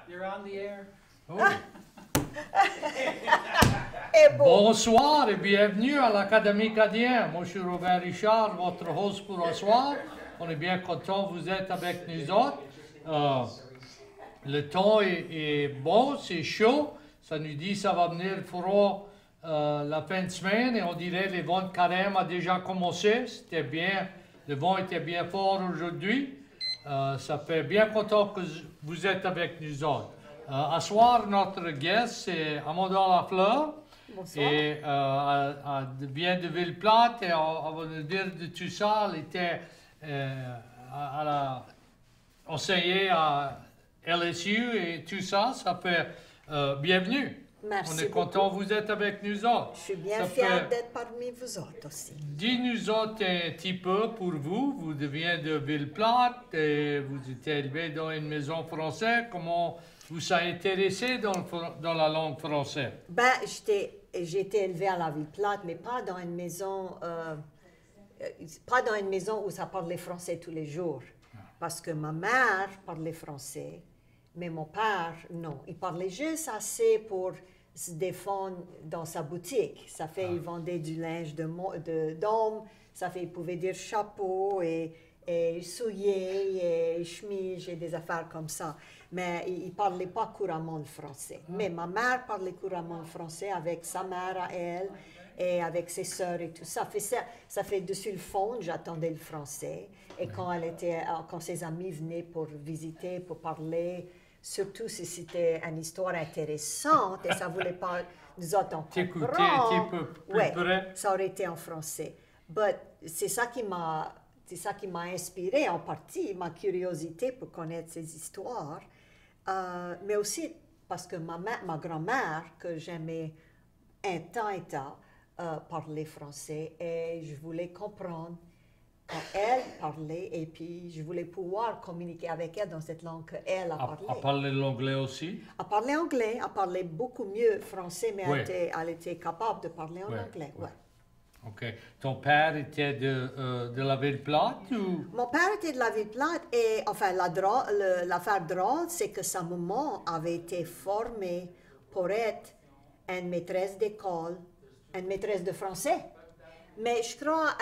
You're on the air. Oh. Bonsoir et bienvenue à l'Académie Cadien. Moi, je suis Robert Richard, votre host pour ce soir. On est bien content que vous êtes avec nous autres. Le temps est bon, c'est chaud. Ça nous dit que ça va venir froid la fin de semaine et on dirait que les vents de carême a déjà commencé. C'était bien, le vent était bien fort aujourd'hui. Ça fait bien content que vous êtes avec nous autres. À soir, notre guest, c'est Amanda Lafleur. Bonsoir. Et elle vient de Ville-Plate et on va nous dire de tout ça. Elle était enseignée à LSU et tout ça. Ça fait bienvenue. Merci On est beaucoup. content que vous êtes avec nous autres. Je suis bien fière d'être parmi vous autres aussi. Dis-nous autres un petit peu pour vous. Vous venez de Ville-Plate et vous êtes élevé dans une maison française. Comment vous avez intéressé dans la langue française? Ben, j'ai été élevée à la Ville-Plate, mais pas dans une maison, où ça parlait français tous les jours. Parce que ma mère parlait français, mais mon père, non. Il parlait juste assez pour se défendre dans sa boutique. Ça fait, il vendait du linge d'homme, ça fait, il pouvait dire chapeau et souliers et chemise et des affaires comme ça. Mais il ne parlait pas couramment le français. Mais ma mère parlait couramment le français avec sa mère à elle et avec ses sœurs et tout ça. Ça fait dessus le fond, j'attendais le français. Et quand ses amis venaient pour visiter, pour parler, surtout si c'était une histoire intéressante et ça ne voulait pas nous autres en T'écouter un petit peu plus près. Ça aurait été en français. Mais c'est ça qui m'a inspiré en partie, ma curiosité pour connaître ces histoires. Mais aussi parce que ma grand-mère, que j'aimais un temps, parlait français et je voulais comprendre quand elle parlait et puis je voulais pouvoir communiquer avec elle dans cette langue qu'elle a parlé. Elle parlait l'anglais aussi? Elle parlait anglais, elle parlait beaucoup mieux français, mais Oui. elle était capable de parler en anglais. Oui. Ouais. OK. Ton père était de la Ville-Plate ou? Mon père était de la Ville-Plate et enfin l'affaire drôle, c'est que sa maman avait été formée pour être une maîtresse d'école, une maîtresse de français. Mais je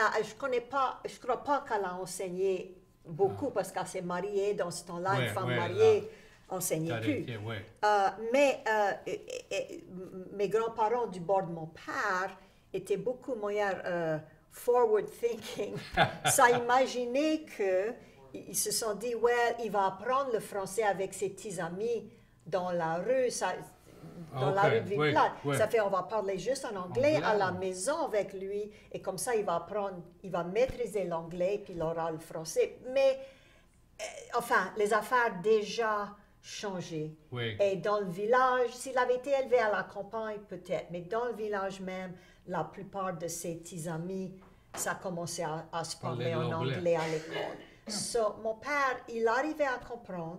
crois pas qu'elle a enseigné beaucoup parce qu'elle s'est mariée dans ce temps-là, une femme mariée enseignait plus. Mais mes grands-parents du bord de mon père étaient beaucoup moins forward thinking. Ça imaginait qu'ils se sont dit, ouais, il va apprendre le français avec ses petits amis dans la rue, la rue de Ville-Plate. Ça fait, on va parler juste en anglais à la maison avec lui, et comme ça, il va maîtriser l'anglais, puis il aura le français. Mais, enfin, les affaires déjà changé. Oui. Et dans le village, s'il avait été élevé à la campagne, peut-être, mais dans le village même, la plupart de ses petits amis, ça commençait à se parler en anglais à l'école. So, mon père, il arrivait à comprendre,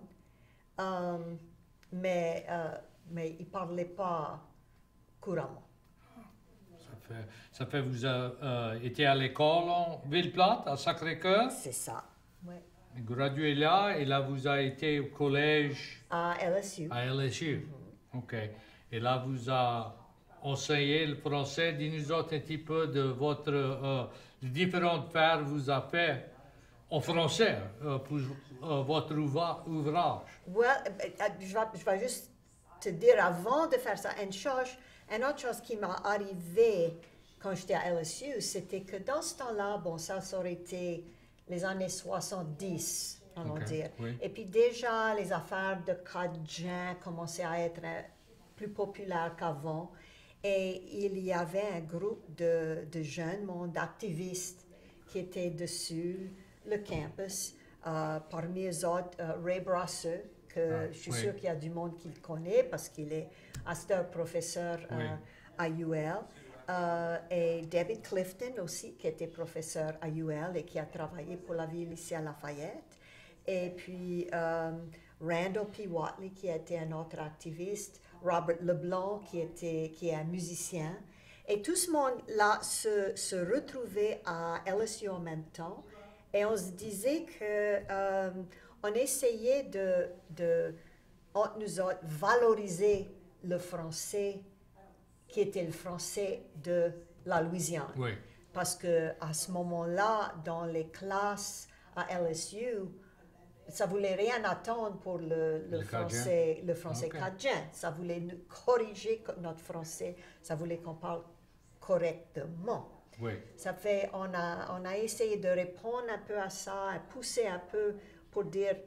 mais il ne parlait pas couramment. Ça fait vous avez été à l'école en Ville-Plate, à Sacré-Cœur? C'est ça, oui. Gradué là, et là vous avez été au collège? À LSU. À LSU, OK. Et là vous avez enseigné le français. Dis-nous autres un petit peu de votre différentes affaires vous avez fait en français pour votre ouvrage. Well, je vais juste te dire avant de faire ça, une autre chose qui m'est arrivée quand j'étais à LSU, c'était que dans ce temps-là, bon, ça aurait été les années 70, on va dire. Oui. Et puis déjà, les affaires de Cajun commençaient à être plus populaires qu'avant. Et il y avait un groupe de jeunes, d'activistes qui étaient dessus le campus. Parmi eux autres, Ray Brasseur, que je suis sûre qu'il y a du monde qui le connaît parce qu'il est un professeur à UL. Et David Clifton aussi, qui était professeur à UL et qui a travaillé pour la ville ici à Lafayette. Et puis Randall P. Watley, qui était un autre activiste. Robert Leblanc, qui est un musicien. Et tout ce monde-là se retrouvait à LSU en même temps. Et on se disait que on essayait entre nous autres, valoriser le français qui était le français de la Louisiane. Oui. Parce qu'à ce moment-là, dans les classes à LSU, ça ne voulait rien attendre pour le français Ok. cadien. Ça voulait nous corriger notre français. Ça voulait qu'on parle correctement. Oui. Ça fait, on a essayé de répondre un peu à ça, à pousser un peu pour dire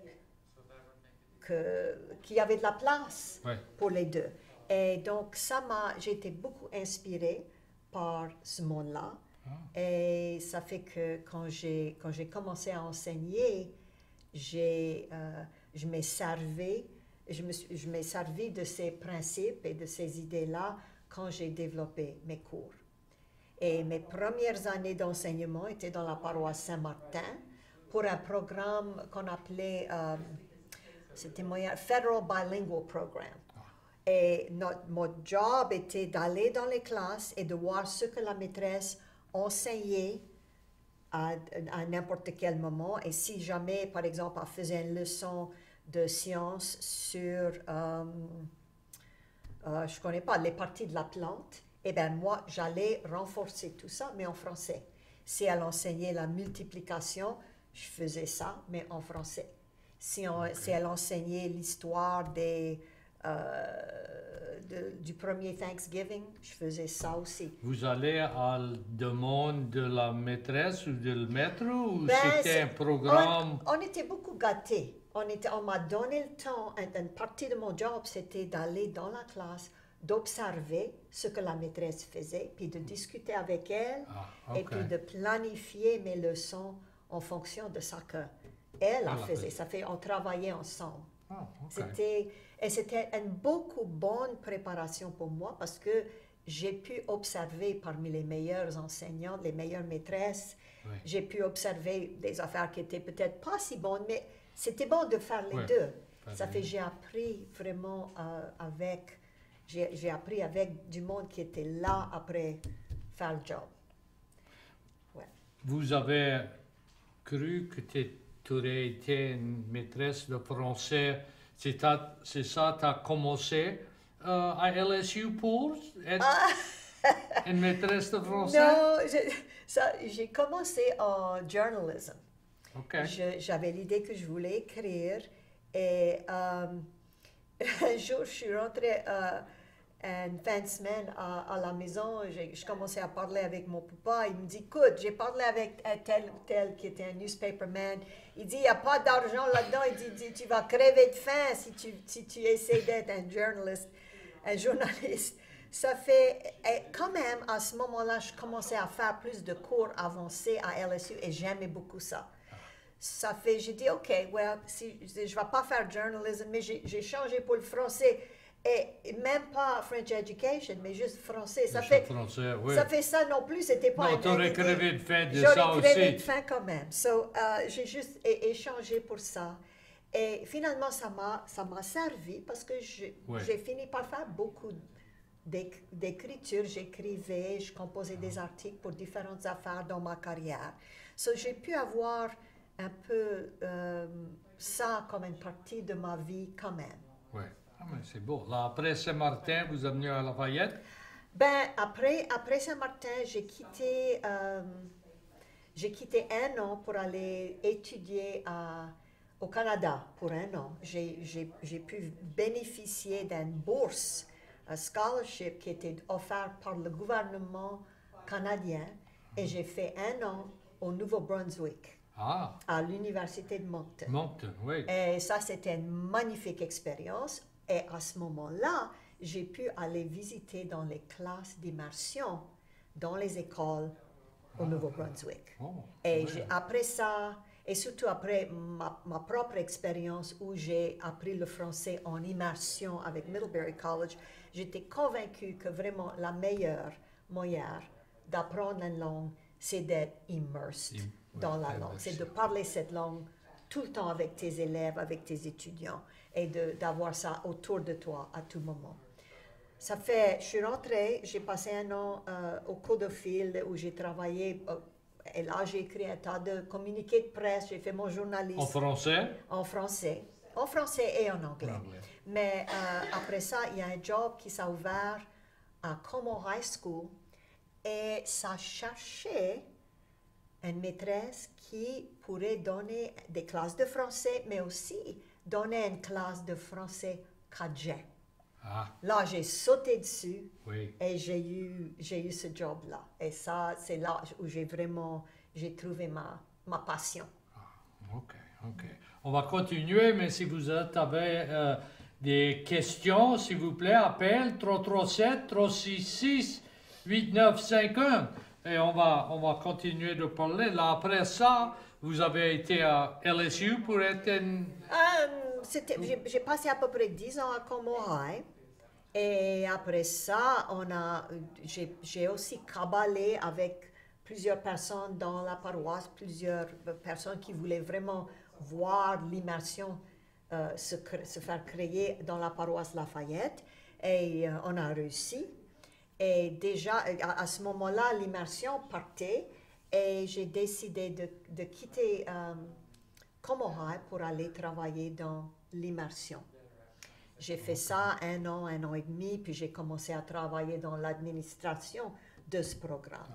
qu'il y avait de la place Oui. pour les deux. Et donc, j'ai été beaucoup inspirée par ce monde-là. Et ça fait que quand j'ai commencé à enseigner, je m'ai servi de ces principes et de ces idées-là quand j'ai développé mes cours. Et mes premières années d'enseignement étaient dans la paroisse Saint-Martin pour un programme qu'on appelait, c'était moyen, Federal Bilingual Program. Et mon job était d'aller dans les classes et de voir ce que la maîtresse enseignait à n'importe quel moment. Et si jamais, par exemple, elle faisait une leçon de sciences sur, je ne connais pas, les parties de la plante, eh bien moi, j'allais renforcer tout ça, mais en français. Si elle enseignait la multiplication, je faisais ça, mais en français. Si elle enseignait l'histoire du premier Thanksgiving, je faisais ça aussi. Vous allez à la demande de la maîtresse ou du maître ou Ben, c'était un programme? On était beaucoup gâtés. On m'a donné le temps, une partie de mon job, c'était d'aller dans la classe, d'observer ce que la maîtresse faisait, puis de discuter avec elle, et puis de planifier mes leçons en fonction de ce qu'elle faisait. Ça fait, on travaillait ensemble. C'était une beaucoup bonne préparation pour moi parce que j'ai pu observer parmi les meilleures enseignantes, les meilleures maîtresses, j'ai pu observer des affaires qui étaient peut-être pas si bonnes, mais c'était bon de faire les deux. Ça fait j'ai appris vraiment j'ai appris avec du monde qui était là après faire le job. Ouais. Vous avez cru que tu aurais été une maîtresse de français. C'est ça, tu as commencé à LSU pour être une maîtresse de français? Non, j'ai commencé en journalism. Okay. J'avais l'idée que je voulais écrire et un jour, je suis rentrée une fin de semaine à la maison, je commençais à parler avec mon papa. Il me dit, écoute, j'ai parlé avec tel ou tel qui était un newspaperman. Il dit, il n'y a pas d'argent là-dedans. Il dit, tu vas crever de faim si tu essaies d'être un journaliste. Ça fait, quand même, à ce moment-là, je commençais à faire plus de cours avancés à LSU et j'aimais beaucoup ça. Ça fait, j'ai dit, OK, well, je ne vais pas faire journalism, mais j'ai changé pour le français. Et même pas French Education, mais juste français. Ça fait ça non plus, c'était pas... Non, tu aurais crevé de faim de ça aussi. J'aurais crevé de faim quand même. So, j'ai juste échangé pour ça. Et finalement, ça m'a servi parce que j'ai fini par faire beaucoup d'écriture. J'écrivais, je composais des articles pour différentes affaires dans ma carrière. So, j'ai pu avoir un peu ça comme une partie de ma vie quand même. Oui. Ah, mais c'est beau. Là, après Saint-Martin, vous êtes venu à Lafayette? Ben, après Saint-Martin, j'ai quitté 1 an pour aller étudier au Canada pour 1 an. J'ai pu bénéficier d'une bourse, un scholarship qui était offert par le gouvernement canadien et j'ai fait 1 an au Nouveau-Brunswick. À l'université de Moncton. Moncton, oui. Et ça, c'était une magnifique expérience. Et à ce moment-là, j'ai pu aller visiter dans les classes d'immersion dans les écoles au Nouveau-Brunswick. Et après ça, et surtout après ma propre expérience où j'ai appris le français en immersion avec Middlebury College, j'étais convaincue que vraiment la meilleure moyen d'apprendre une langue, c'est d'être immersed dans la langue. C'est de parler cette langue tout le temps avec tes élèves, avec tes étudiants, et d'avoir ça autour de toi à tout moment. Ça fait, je suis rentrée, j'ai passé 1 an au Codefield où j'ai travaillé, et là j'ai écrit un tas de communiqués de presse, j'ai fait mon journalisme. En français? En français et en anglais. Mais après ça, il y a un job qui s'est ouvert à Como High School et ça cherchait une maîtresse qui pourrait donner des classes de français, mais aussi donner une classe de français cajun. Ah, Là, j'ai sauté dessus oui. et j'ai eu ce job-là. Et ça, c'est là où j'ai trouvé ma passion. OK, OK. On va continuer, mais si vous avez des questions, s'il vous plaît, appel 337-366-8951. Et on va continuer de parler. Là, après ça, vous avez été à LSU pour être une... J'ai passé à peu près 10 ans à Como High. Et après ça, j'ai aussi cabalé avec plusieurs personnes dans la paroisse, plusieurs personnes qui voulaient vraiment voir l'immersion se faire créer dans la paroisse Lafayette. Et on a réussi. Et déjà, à ce moment-là, l'immersion partait et j'ai décidé de quitter Como High pour aller travailler dans l'immersion. J'ai fait ça 1 an et demi, puis j'ai commencé à travailler dans l'administration de ce programme.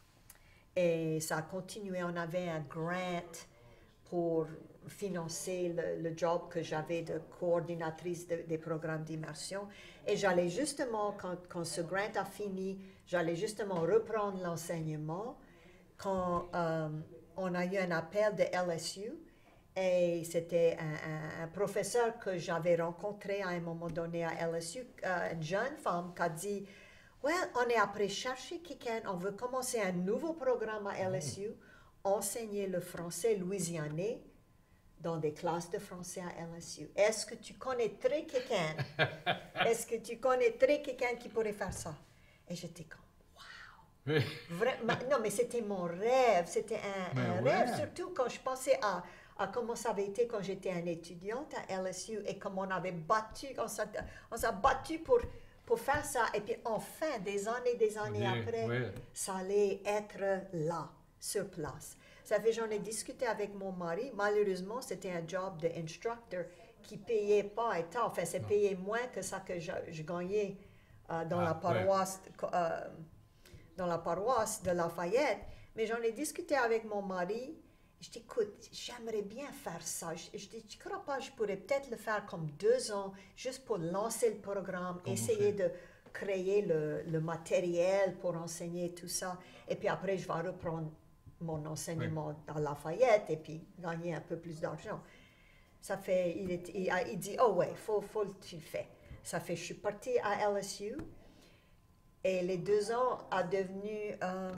Et ça a continué. On avait un grant pour financer le job que j'avais de coordinatrice des programmes d'immersion. Et j'allais justement, quand ce grant a fini, j'allais justement reprendre l'enseignement quand on a eu un appel de LSU. Et c'était un professeur que j'avais rencontré à un moment donné à LSU, une jeune femme qui a dit « Well, on est après chercher quelqu'un, on veut commencer un nouveau programme à LSU, enseigner le français louisianais dans des classes de français à LSU. Est-ce que tu connaîtrais quelqu'un? Est-ce que tu connaîtrais quelqu'un qui pourrait faire ça? » Et j'étais comme « Wow! » Non, mais c'était mon rêve, c'était un rêve, surtout quand je pensais à comment ça avait été quand j'étais une étudiante à LSU et comment on avait battu, on s'est battu pour faire ça. Et puis enfin, des années après, ça allait être là, sur place. Ça fait, j'en ai discuté avec mon mari. Malheureusement, c'était un job d'instructeur qui ne payait pas et tant. Enfin, c'est payé moins que ça que je gagnais dans la paroisse de Lafayette. Mais j'en ai discuté avec mon mari. Je dis, écoute, j'aimerais bien faire ça. Je dis, tu ne crois pas, je pourrais peut-être le faire comme 2 ans, juste pour lancer le programme, essayer de créer le matériel pour enseigner tout ça. Et puis après, je vais reprendre mon enseignement à Lafayette et puis gagner un peu plus d'argent. Ça fait, il dit, oh ouais, faut que tu le fais. Ça fait, je suis partie à LSU et les 2 ans a devenu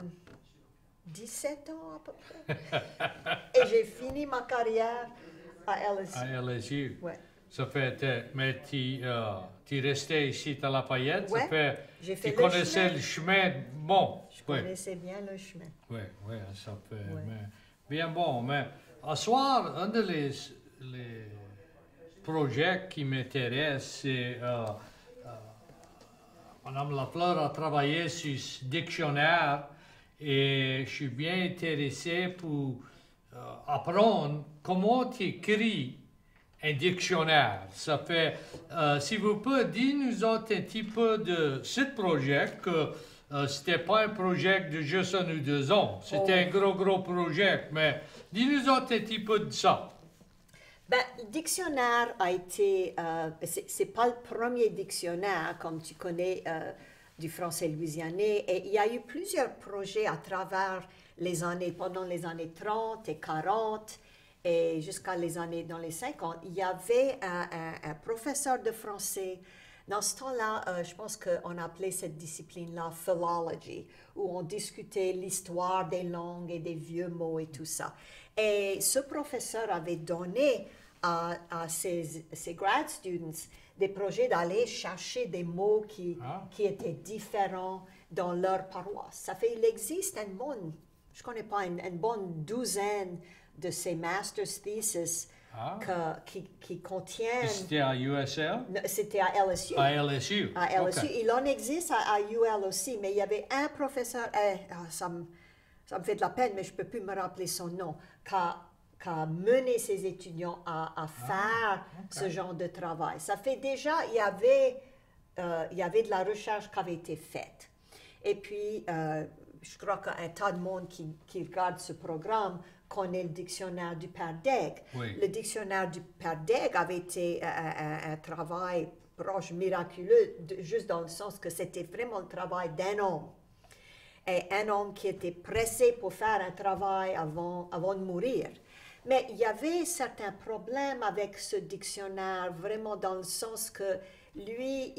17 ans à peu près. Et j'ai fini ma carrière à LSU. À LSU. Ouais. Ça fait, mais tu restais ici à Lafayette, ouais. Ça fait, j'ai fait tu connaissais le chemin, bon. Je connaissais bien le chemin. Oui, ça fait, mais, bien bon, mais à soir, un des projets qui m'intéresse, c'est, Madame Lafleur a travaillé sur ce dictionnaire et je suis bien intéressé pour apprendre comment tu écris un dictionnaire. Ça fait, si vous pouvez dire nous autres un petit peu de ce projet, que c'était pas un projet de juste 1 ou 2 ans, c'était un gros projet, mais dis-nous autres un petit peu de ça. Ben, le dictionnaire a été, c'est pas le premier dictionnaire, comme tu connais, du français louisianais, et il y a eu plusieurs projets à travers pendant les années 30 et 40, et jusqu'à dans les 50, il y avait un professeur de français. Dans ce temps-là, je pense qu'on appelait cette discipline-là « philology », où on discutait l'histoire des langues et des vieux mots et tout ça. Et ce professeur avait donné à ses grad students des projets d'aller chercher des mots qui étaient différents dans leur paroisse. Ça fait, il existe je ne connais pas, une bonne douzaine de ces master's thesis qui contiennent... C'était à USL? C'était à LSU. À LSU. À LSU. Okay. Il en existe à UL aussi, mais il y avait un professeur, ça me fait de la peine, mais je ne peux plus me rappeler son nom, qui qu'a mené ses étudiants à faire ce genre de travail. Ça fait déjà, il y avait de la recherche qui avait été faite. Et puis, je crois qu'un tas de monde qui regarde ce programme connaît le dictionnaire du Père Daigle. Oui. Le dictionnaire du Père Daigle avait été un travail proche, miraculeux, juste dans le sens que c'était vraiment le travail d'un homme. Et un homme qui était pressé pour faire un travail avant de mourir. Mais il y avait certains problèmes avec ce dictionnaire, vraiment dans le sens que lui,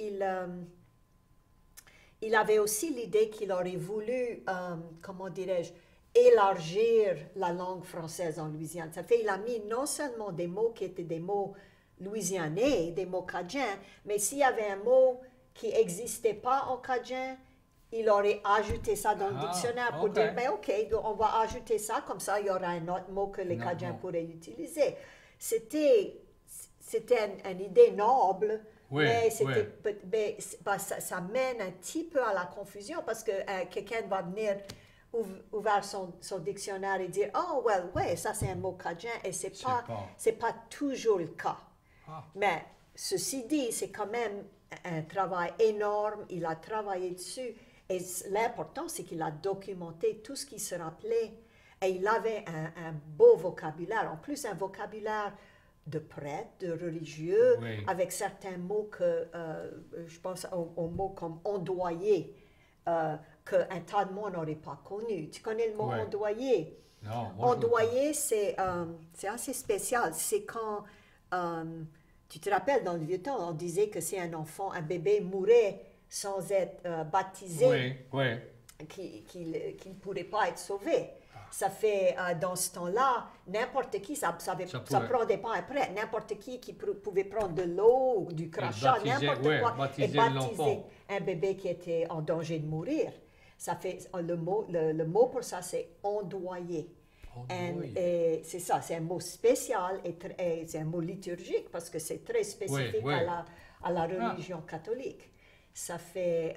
il avait aussi l'idée qu'il aurait voulu, comment dirais-je, élargir la langue française en Louisiane. Ça fait qu'il a mis non seulement des mots qui étaient des mots louisianais, des mots cajun, mais s'il y avait un mot qui n'existait pas en cajun, il aurait ajouté ça dans le dictionnaire pour dire, ben OK, donc on va ajouter ça, comme ça il y aura un autre mot que les Cajuns pourraient utiliser. C'était une idée noble, Oui, mais ça mène un petit peu à la confusion parce que quelqu'un va venir ouvrir son dictionnaire et dire, oh, well, ouais, ça c'est un mot cajun, et c'est pas toujours le cas. Mais ceci dit, c'est quand même un travail énorme, il a travaillé dessus. Et l'important, c'est qu'il a documenté tout ce qui se rappelait. Et il avait un beau vocabulaire. En plus, un vocabulaire de prêtre, de religieux, avec certains mots que, je pense aux mots comme ondoyer, qu'un tas de monde n'aurait pas connu. Tu connais le mot ondoyer? Non. Ondoyer, c'est assez spécial. C'est quand, tu te rappelles, dans le vieux temps, on disait que si un enfant, un bébé mourait sans être baptisé, qu'il ne pourrait pas être sauvé. Ça fait, dans ce temps-là, n'importe qui, ça ne prenait pas un prêtre, n'importe qui pouvait prendre de l'eau, du crachat, n'importe quoi, et baptiser un bébé qui était en danger de mourir. Ça fait, le mot pour ça, c'est ondoyer. Et c'est ça, c'est un mot spécial et c'est un mot liturgique parce que c'est très spécifique à la religion catholique. Ça fait,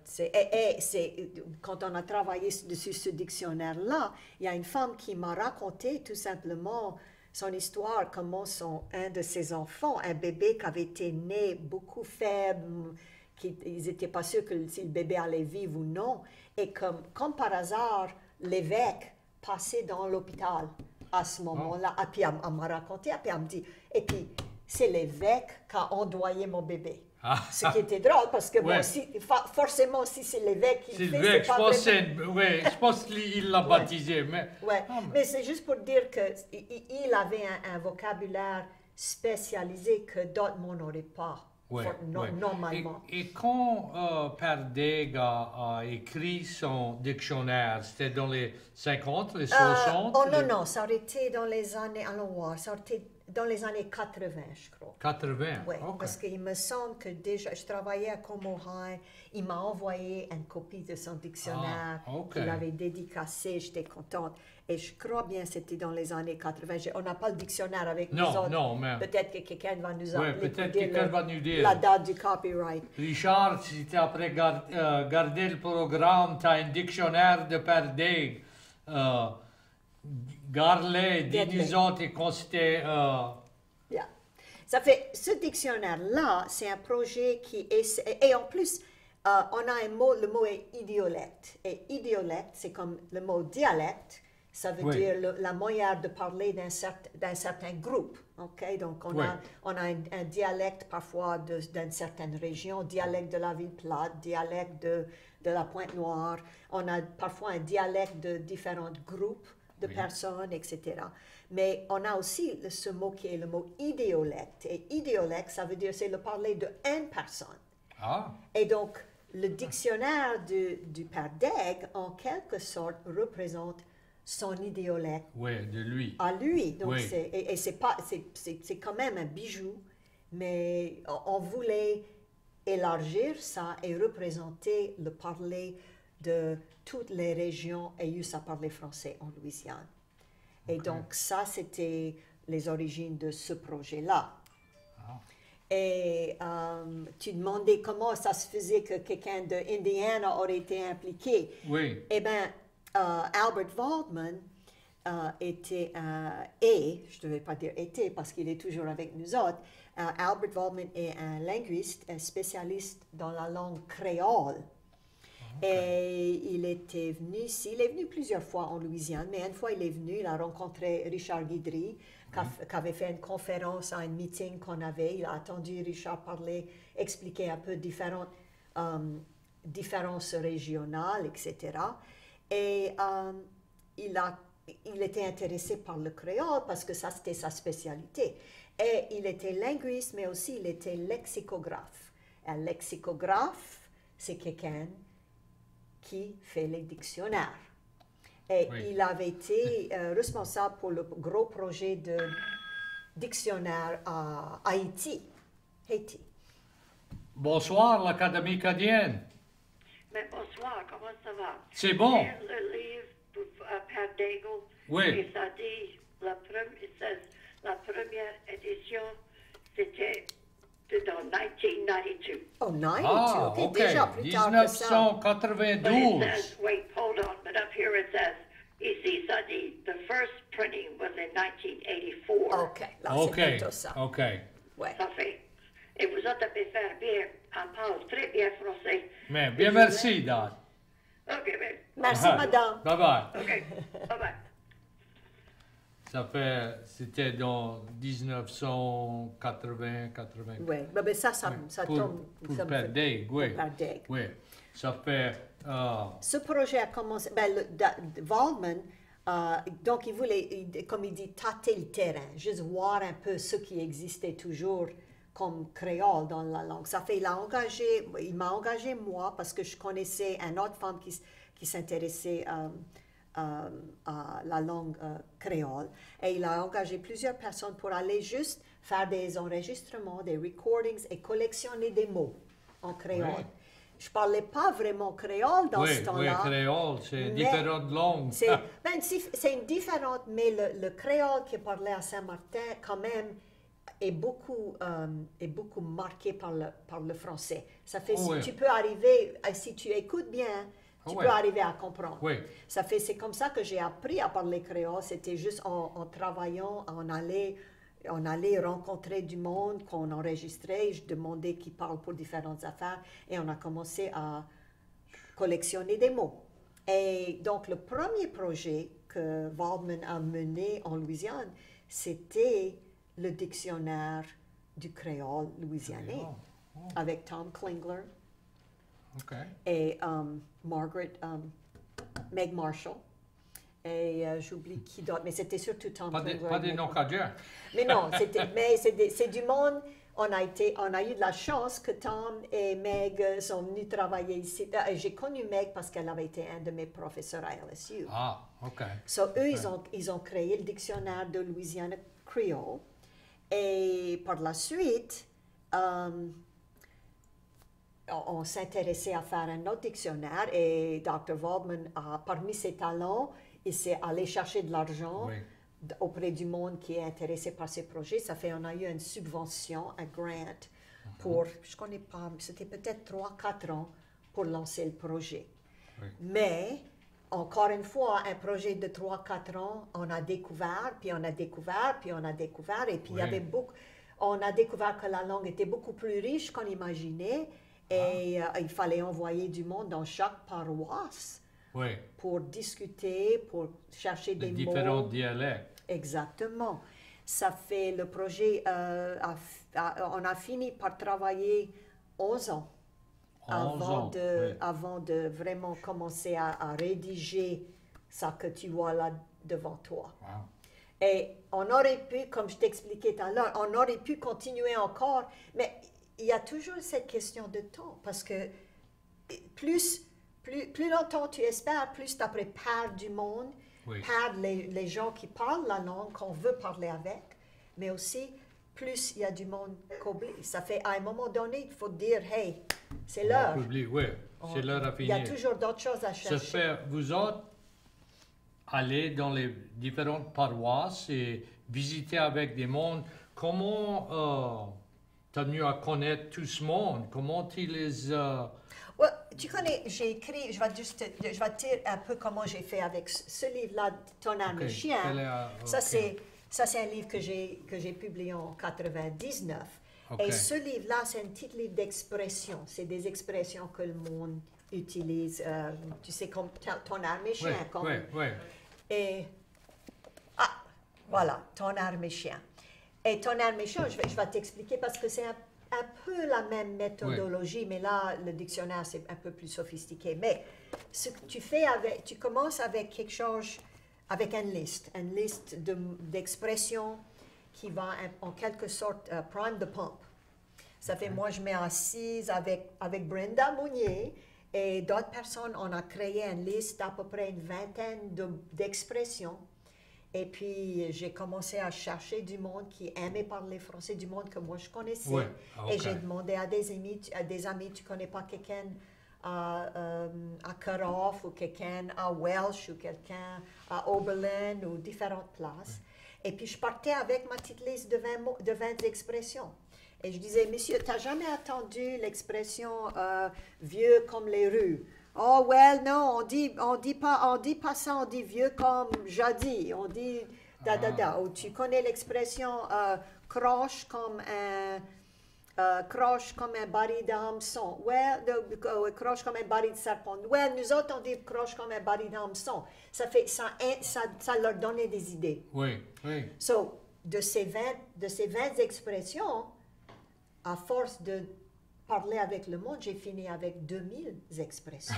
quand on a travaillé dessus ce dictionnaire-là, il y a une femme qui m'a raconté tout simplement son histoire, comment un de ses enfants, un bébé qui avait été né beaucoup faible, ils n'étaient pas sûrs si le bébé allait vivre ou non, et comme par hasard, l'évêque passait dans l'hôpital à ce moment-là, et puis elle m'a raconté, et puis elle me dit, et puis c'est l'évêque qui a ondoyé mon bébé. Ce qui était drôle, parce que bon, forcément, si c'est l'évêque qui le fait, je pense qu'il l'a baptisé. Mais c'est juste pour dire qu'il avait un vocabulaire spécialisé que d'autres mots n'auraient pas, normalement. Et quand Père Daigle a écrit son dictionnaire, c'était dans les 50, les 60? Non, ça aurait été dans les années, allons voir, ça aurait été dans les années 80, je crois. 80? Oui, parce qu'il me semble que déjà, je travaillais à Como High, il m'a envoyé une copie de son dictionnaire qu'il avait dédicacé, j'étais contente. Et je crois bien que c'était dans les années 80. On n'a pas le dictionnaire avec nous autres. Non, mais... Peut-être que quelqu'un va nous appeler pour dire la date du copyright. Richard, si tu as après gardé le programme, tu as un dictionnaire de Père Daigle. Garlet, dis-nous autres, et considère... Ça fait, ce dictionnaire-là, c'est un projet qui est... Et en plus, on a un mot, le mot est idiolecte. Et idiolecte, c'est comme le mot dialecte, ça veut dire la manière de parler d'un certain groupe. Okay? Donc, on a un dialecte parfois d'une certaine région, dialecte de la Ville-Plate, dialecte de la Pointe-Noire. On a parfois un dialecte de différents groupes de personnes, etc. Mais on a aussi ce mot qui est le mot idéolecte. Et idéolecte, ça veut dire c'est le parler de une personne. Et donc, le dictionnaire du Père Daigle, en quelque sorte, représente son idéolecte. De lui. À lui. Donc, c'est quand même un bijou, mais on voulait élargir ça et représenter le parler de toutes les régions ayant à parler français en Louisiane. Et donc, ça, c'était les origines de ce projet-là. Et tu demandais comment ça se faisait que quelqu'un d'Indiana aurait été impliqué. Oui. Eh bien, Albert Waldman, était, je ne devais pas dire était parce qu'il est toujours avec nous autres, Albert Waldman est un linguiste, un spécialiste dans la langue créole. Et il était venu ici, il est venu plusieurs fois en Louisiane, mais une fois il est venu, il a rencontré Richard Guidry, qui avait fait une conférence à un meeting qu'on avait. Il a entendu Richard parler, expliquer un peu différentes différences régionales, etc. Et il était intéressé par le créole parce que ça, c'était sa spécialité. Et il était linguiste, mais aussi il était lexicographe. Un lexicographe, c'est quelqu'un qui fait les dictionnaires. Et il avait été responsable pour le gros projet de dictionnaire à Haïti. Bonsoir, l'Académie acadienne. Mais bonsoir, comment ça va? C'est bon. Le livre pour Pat Daigle, Oui. et ça dit, la première édition, c'était dans 1992. Oh, 92, Ah, ok, OK. déjà plus tard que ça. But it 1992. says, wait, hold on, but up here it says, ici ça dit, the first printing was in 1984. Ok, là OK, c'est plutôt ça. OK. Ouais. Ça fait. Et vous autres avez fait bien, on parle très bien français. Mais bien merci, Dad. OK, ben, Merci, madame. Bye bye. OK, bye-bye. C'était dans 1980, 80. Oui, ben ça tombe. Pour ça me Pat fait- Daigle, oui. pour Pat Daigle. Oui, ça fait... Ce projet a commencé. Waldman, donc il voulait, comme il dit, tâter le terrain, juste voir un peu ce qui existait toujours comme créole dans la langue. Ça fait, il m'a engagé moi parce que je connaissais une autre femme qui s'intéressait à la langue créole. Et il a engagé plusieurs personnes pour aller juste faire des enregistrements, des recordings et collectionner des mots en créole. Oui. Je parlais pas vraiment créole dans ce oui, temps-là. créole, c'est mais différentes langues. C'est une différente, mais le créole qui est parlé à Saint-Martin, quand même, est beaucoup marqué par le français. Ça fait, Oui. tu peux arriver, si tu écoutes bien, tu Oui. peux arriver à comprendre. Oui. Ça fait, c'est comme ça que j'ai appris à parler créole. C'était juste en travaillant, on allait rencontrer du monde qu'on enregistrait. Je demandais qui parle pour différentes affaires et on a commencé à collectionner des mots. Et donc, le premier projet que Waldman a mené en Louisiane, c'était le dictionnaire du créole louisianais avec Tom Klingler OK. et Meg Marshall. Et j'oublie qui d'autre, mais c'était surtout Tom Klingler. Pas et des Meg noms Marshall. cadiens. Mais non, c'est du monde. On a eu de la chance que Tom et Meg sont venus travailler ici. J'ai connu Meg parce qu'elle avait été un de mes professeurs à LSU. Ah, OK. So, eux, ils ont créé le dictionnaire de Louisiana Creole. Et par la suite, on s'intéressait à faire un autre dictionnaire et Dr. Waldman, parmi ses talents, il s'est allé chercher de l'argent Oui. auprès du monde qui est intéressé par ces projets. Ça fait, on a eu une subvention, un grant, pour, je ne connais pas, c'était peut-être 3-4 ans pour lancer le projet. Oui. Mais, encore une fois, un projet de 3-4 ans, on a découvert, puis on a découvert, puis on a découvert, et puis il y avait on a découvert que la langue était beaucoup plus riche qu'on imaginait, et il fallait envoyer du monde dans chaque paroisse Oui. pour discuter, pour chercher des mots. Différents dialectes. Exactement. Ça fait le projet, on a fini par travailler 11 ans. 11 ans, oui. Avant de vraiment commencer à rédiger ça que tu vois là devant toi. Wow. Et on aurait pu, comme je t'expliquais tout à l'heure, on aurait pu continuer encore, mais il y a toujours cette question de temps, parce que plus longtemps tu espères, plus tu après perds du monde, Oui. perdre les gens qui parlent la langue qu'on veut parler avec, mais aussi plus il y a du monde qu'oublie. Ça fait, à un moment donné, il faut dire, hey, c'est l'heure. Oui, c'est l'heure à Il y a finir. toujours d'autres choses à Ça chercher. fait, vous autres, aller dans les différentes paroisses et visiter avec des mondes. Comment as mieux à connaître tout ce monde. Comment tu les... Ouais, tu connais, j'ai écrit, je vais te dire un peu comment j'ai fait avec ce livre-là, Ton âme et chien. Ça, c'est un livre que j'ai publié en 99. Et ce livre-là, c'est un petit livre d'expression. C'est des expressions que le monde utilise. Tu sais, comme ton arme et chien. Et voilà, ton arme et chien. Et ton arme et chien, je vais t'expliquer parce que c'est un peu la même méthodologie, mais là, le dictionnaire, c'est un peu plus sophistiqué. Mais ce que tu fais tu commences avec quelque chose, avec une liste d'expressions qui va en quelque sorte prime the pump. Ça fait, moi, je m'ai assise avec Brenda Mounier et d'autres personnes. On a créé une liste d'à peu près une vingtaine d'expressions. Et puis, j'ai commencé à chercher du monde qui aimait parler français, du monde que moi, je connaissais. Et j'ai demandé à des amis, tu connais pas quelqu'un à Karoff ou quelqu'un à Welsh ou quelqu'un à Oberlin ou différentes places. Et puis, je partais avec ma petite liste de 20 expressions. Et je disais, monsieur, tu n'as jamais entendu l'expression vieux comme les rues? Oh, well, non, on dit pas ça, on dit vieux comme jadis, on dit da. Ou tu connais l'expression croche comme un baril de hameçon. Well, croche comme un baril de serpent. Well, nous autres, on dit croche comme un baril de hameçon. Ça leur donnait des idées. Oui. So, de ces 20 expressions, à force de parler avec le monde, j'ai fini avec 2000 expressions.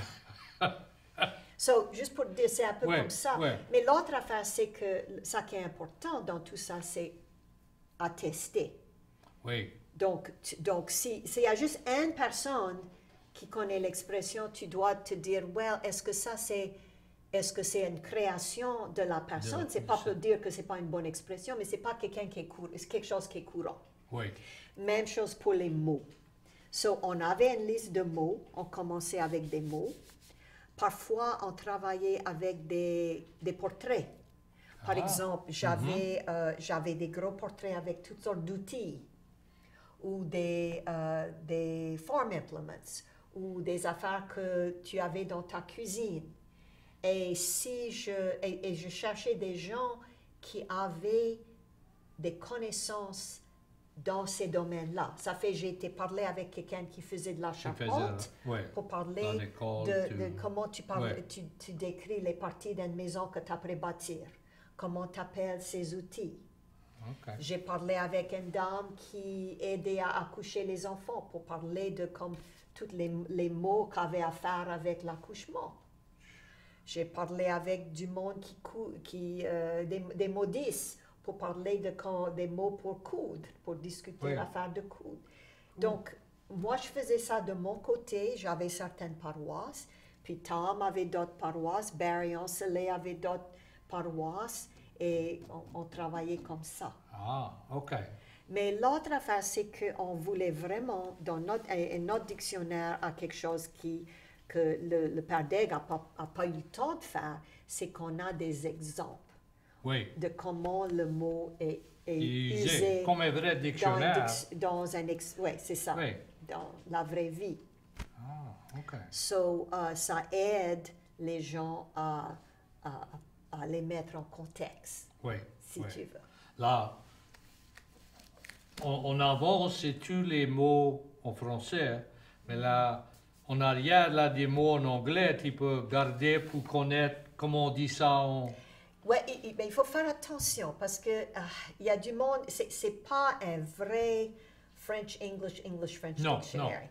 So, juste pour dire, c'est un peu comme ça. Mais l'autre affaire, c'est que ça qui est important dans tout ça, c'est attester. Oui. Donc s'il y a juste une personne qui connaît l'expression, tu dois te dire, well, est-ce que c'est une création de la personne? C'est pas pour dire que c'est pas une bonne expression, mais c'est pas quelqu'un c'est quelque chose qui est courant. Oui. Même chose pour les mots. So, on avait une liste de mots, on commençait avec des mots. Parfois, on travaillait avec des portraits. Par exemple, j'avais des gros portraits avec toutes sortes d'outils, ou des farm implements, ou des affaires que tu avais dans ta cuisine. Et je cherchais des gens qui avaient des connaissances dans ces domaines-là. Ça fait, j'ai été parler avec quelqu'un qui faisait de la charpente pour parler de comment tu décris les parties d'une maison que tu as pré-bâtir. Comment tu appelles ces outils. J'ai parlé avec une dame qui aidait à accoucher les enfants pour parler de tous les mots qu'avait à faire avec l'accouchement. J'ai parlé avec du monde des modistes, pour parler des mots pour coudre, pour discuter l'affaire de coudre. Donc, moi, je faisais ça de mon côté. J'avais certaines paroisses, puis Tom avait d'autres paroisses, Barry Ancelet avait d'autres paroisses, et on travaillait comme ça. Mais l'autre affaire, c'est qu'on voulait vraiment, dans notre dictionnaire, à quelque chose que le Père Daigle n'a pas eu le temps de faire, c'est qu'on a des exemples. De comment le mot est usé comme un vrai dictionnaire. Oui, c'est ça, dans la vraie vie. So, ça aide les gens à les mettre en contexte, si tu veux. Là, en avant, c'est tous les mots en français, mais là, en arrière, là, des mots en anglais, tu peux garder pour connaître comment on dit ça en... Oui, il faut faire attention parce que il y a du monde, c'est pas un vrai French-French dictionary.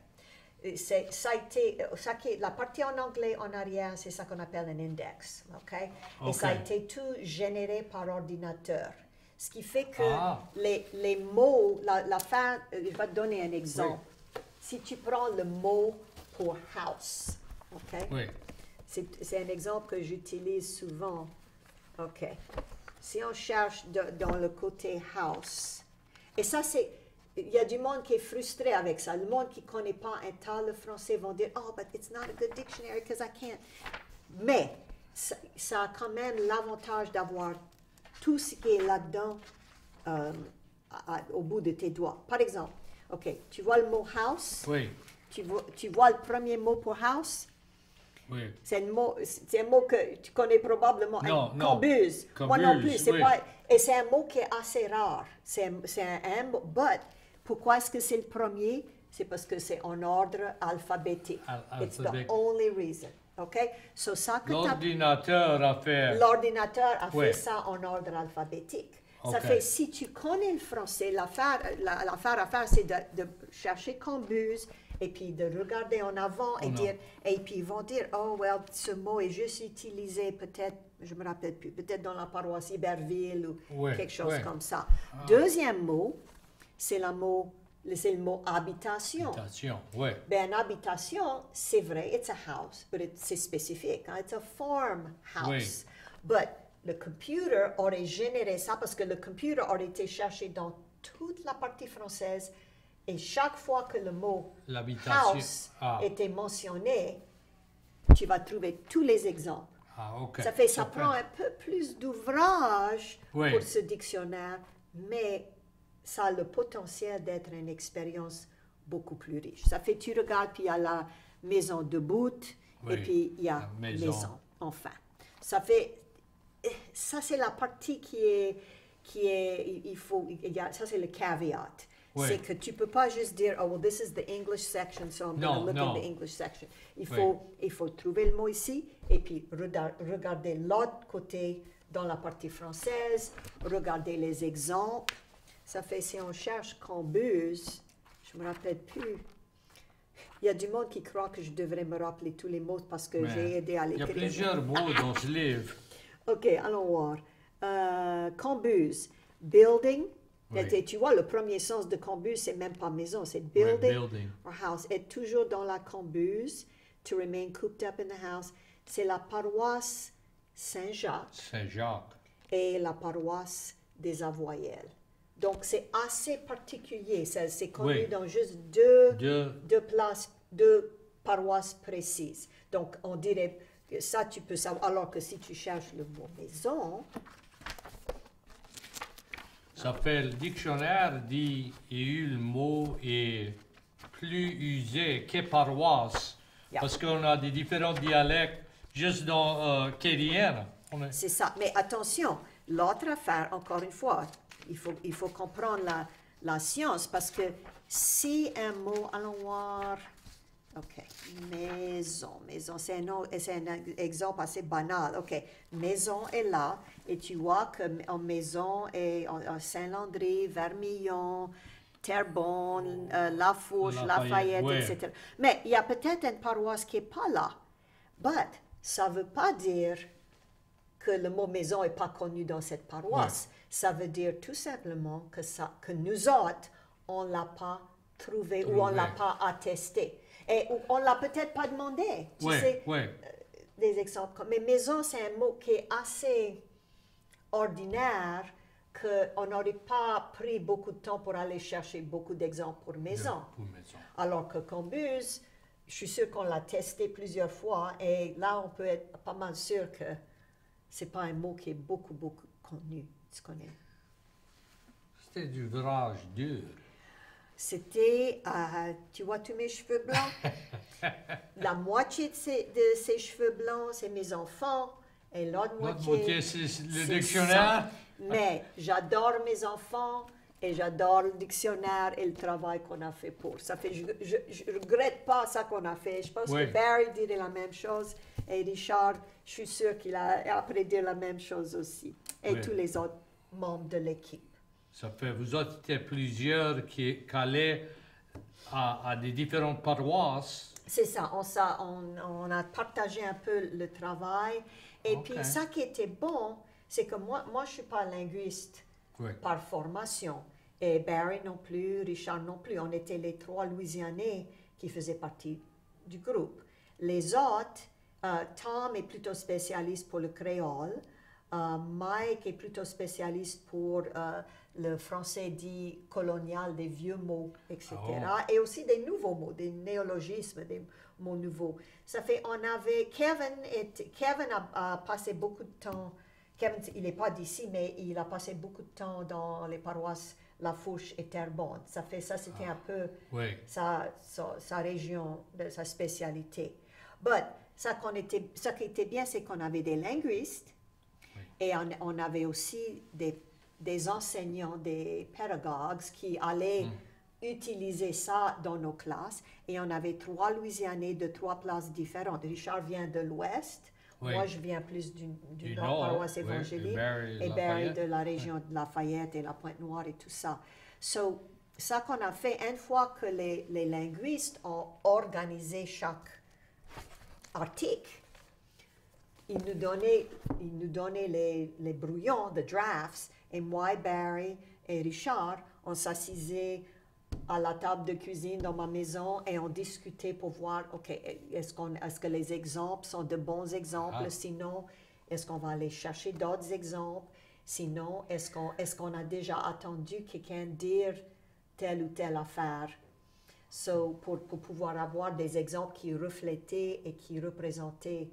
La partie en anglais en arrière, c'est ça qu'on appelle un index, Et ça a été tout généré par ordinateur. Ce qui fait que les mots, je vais te donner un exemple. Si tu prends le mot pour house, c'est un exemple que j'utilise souvent. Si on cherche dans le côté house, et ça il y a du monde qui est frustré avec ça. Le monde qui ne connaît pas un tas le français vont dire, oh, but it's not a good dictionary because I can't. Mais ça a quand même l'avantage d'avoir tout ce qui est là-dedans au bout de tes doigts. Par exemple, OK. Tu vois le mot house? Oui, Tu vois le premier mot pour house? oui. C'est un mot que tu connais probablement. Non, non. Cambuse. Moi non plus. Cambuse, oui. Et c'est un mot qui est assez rare. C'est un mot. But, pourquoi est-ce que c'est le premier? C'est parce que c'est en ordre alphabétique. It's the Alphabétique. only reason. OK? So, ça que L'ordinateur a fait. l'ordinateur a Oui. fait ça en ordre alphabétique. Ça OK. fait, si tu connais le français, l'affaire à faire, c'est de chercher Cambuse et puis de regarder en avant et dire, et puis ils vont dire, oh, well, ce mot est juste utilisé peut-être, je me rappelle plus, peut-être dans la paroisse Iberville ou Oui, quelque chose oui. comme ça. Deuxième mot, c'est le mot habitation. Attention, oui. Ben, habitation, c'est vrai, it's a house, but c'est spécifique. Hein? It's a farmhouse. Oui. But le computer aurait généré ça parce que le computer aurait été cherché dans toute la partie française et chaque fois que le mot L'habitation. house Ah. était mentionné, tu vas trouver tous les exemples. Ah, OK. Ça fait, ça prend un peu plus d'ouvrage Oui. pour ce dictionnaire, mais ça a le potentiel d'être une expérience beaucoup plus riche. Ça fait, tu regardes, puis il y a la maison de bout, Oui, et puis il y a la maison. maison, enfin. Ça fait, ça c'est la partie qui est ça c'est le caveat. Oui. C'est que tu peux pas juste dire, oh, well, this is the English section, so I'm going to Non, look non. in the English section. Il Oui. faut trouver le mot ici et puis regarder l'autre côté dans la partie française, regarder les exemples. Ça fait, si on cherche Cambuse, je me rappelle plus. Il y a du monde qui croit que je devrais me rappeler tous les mots parce que Mais j'ai aidé à Il y a l'écrire. plusieurs mots dans ce livre. OK, allons voir. Cambuse, building. Oui. Et tu vois, le premier sens de Cambuse, c'est même pas maison, c'est Oui, building, building. or house. Être toujours dans la Cambuse, to remain cooped up in the house. C'est la paroisse Saint-Jacques Saint-Jacques. et la paroisse des Avoyelles. Donc, c'est assez particulier. C'est connu Oui. dans juste deux Deux. deux paroisses précises. Donc, on dirait que ça, tu peux savoir. Alors que si tu cherches le mot maison, Ça fait le dictionnaire dit et le mot est plus usé que paroisse. Yeah. Parce qu'on a des différents dialectes juste dans Quérien. c'est ça. Mais attention, l'autre affaire, encore une fois, il faut comprendre la science parce que si un mot, allons voir, OK, maison, c'est un exemple assez banal. OK, maison est là et tu vois que en maison est en Saint-Landry, Vermillon, Terrebonne, La Fourche, Lafayette, oui. etc. Mais il y a peut-être une paroisse qui n'est pas là. But ça ne veut pas dire que le mot maison n'est pas connu dans cette paroisse. Ça veut dire tout simplement que nous autres, on ne l'a pas trouvé ou on ne l'a pas attesté. Et on ne l'a peut-être pas demandé. Tu sais, des exemples. Mais maison, c'est un mot qui est assez ordinaire qu'on n'aurait pas pris beaucoup de temps pour aller chercher beaucoup d'exemples pour maison. Alors que Cambuse, je suis sûre qu'on l'a testé plusieurs fois et là, on peut être pas mal sûr que c'est pas un mot qui est beaucoup connu. Tu connais? C'était du ouvrage dur. C'était, tu vois tous mes cheveux blancs? La moitié de ces cheveux blancs, c'est mes enfants. Et l'autre moitié, c'est le c'est dictionnaire. ça. Mais j'adore mes enfants et j'adore le dictionnaire et le travail qu'on a fait pour. Ça fait, je regrette pas ça qu'on a fait. Je pense que Barry dirait la même chose et Richard, je suis sûre qu'il a appris à dire la même chose aussi. Et tous les autres membres de l'équipe. Ça fait, vous autres étiez plusieurs qui allaient à des différentes paroisses. C'est ça, on a partagé un peu le travail. Et puis, ça qui était bon, c'est que moi je ne suis pas linguiste par formation. Et Barry non plus, Richard non plus. On était les trois Louisianais qui faisaient partie du groupe. Les autres, Tom est plutôt spécialiste pour le créole. Mike est plutôt spécialiste pour le français dit colonial, des vieux mots, etc. Et aussi des nouveaux mots, des néologismes, des mots nouveaux. Ça fait, on avait, Kevin a passé beaucoup de temps, Kevin, il n'est pas d'ici, mais il a passé beaucoup de temps dans les paroisses la fourche et Terrebonne. Ça c'était un peu Oui. sa région, sa spécialité. But, ça qui était bien, c'est qu'on avait des linguistes et on avait aussi des enseignants, des pédagogues qui allaient utiliser ça dans nos classes. Et on avait 3 Louisianais de 3 places différentes. Richard vient de l'Ouest. Oui. Moi, je viens plus du Nord, Nord, paroisse oui, évangélique, et et Barry Lafayette. de la région de Lafayette et la Pointe-Noire et tout ça. So, ça qu'on a fait, une fois que les linguistes ont organisé chaque article, ils nous donnaient les brouillons, the drafts, et moi, Barry et Richard, on s'assisait à la table de cuisine dans ma maison et on discutait pour voir, OK, est-ce que les exemples sont de bons exemples? Ah. Sinon, est-ce qu'on va aller chercher d'autres exemples? Sinon, est-ce qu'on a déjà attendu quelqu'un dire telle ou telle affaire? So, pour pouvoir avoir des exemples qui reflétaient et qui représentaient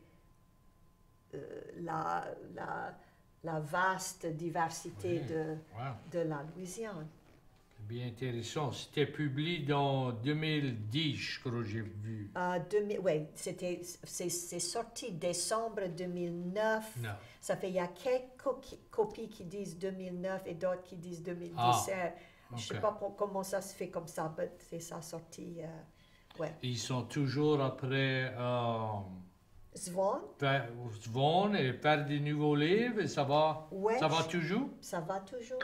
la vaste diversité Oui. Wow. de la Louisiane. Bien intéressant. C'était publié dans 2010, je crois que j'ai vu. Oui, c'est sorti décembre 2009. Non. Ça fait, il y a quelques copies qui disent 2009 et d'autres qui disent 2017. Je ne sais ok. pas comment ça se fait comme ça, mais c'est ça sorti. Ouais. Ils sont toujours après Swan, Svon et faire des nouveaux livres et ça va, Ouais. ça va toujours? ça va toujours.